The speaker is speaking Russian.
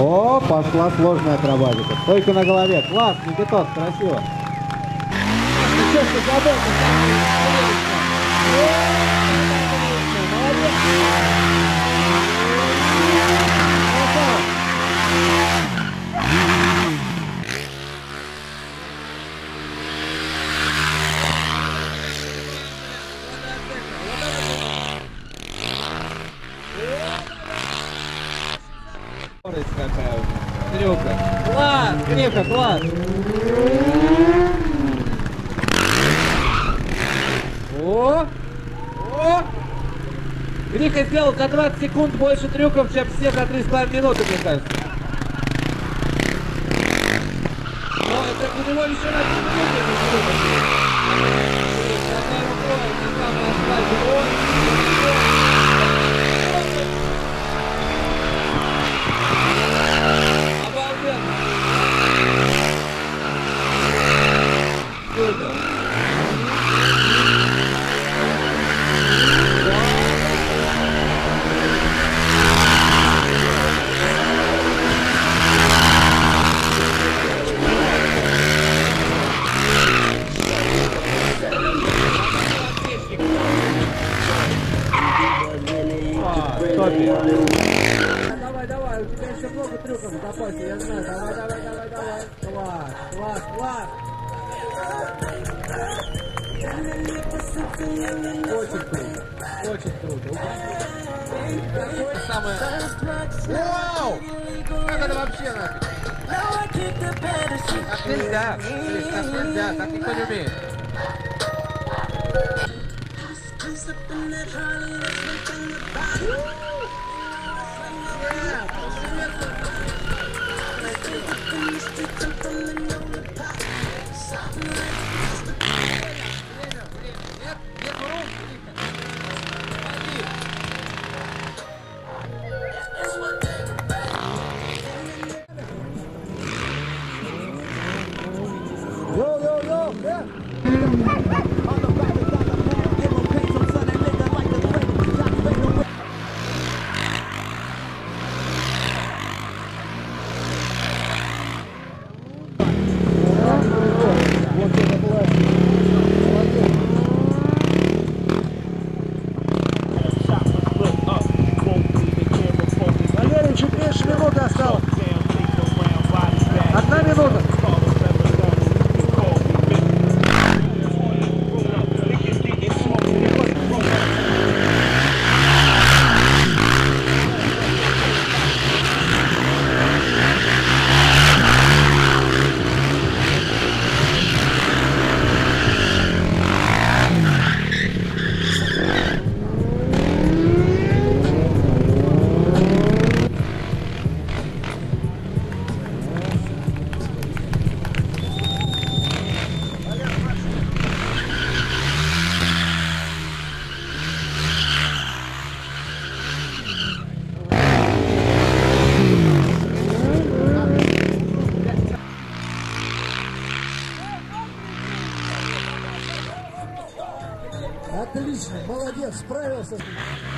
О, пошла сложная акробатика. Стойка на голове. Класс, Никитос, красиво. Какая уже. Трюка. Класс! Гриха, класс! О! О! Гриха сделал за 20 секунд больше трюков, чем все за 3,5 минуты, мне кажется. Но это у него еще на 3 минуты. Давай, давай, у тебя еще много трюков в запасе, я знаю. Давай, давай, давай, давай. Класс, класс, класс. Очень круто, очень круто. Самое... Вау! Как это вообще нафиг? Так нельзя, так нельзя, так никто не умеет. Валерий, чуть меньше минуты осталось. 1 минута. Отлично, молодец, справился.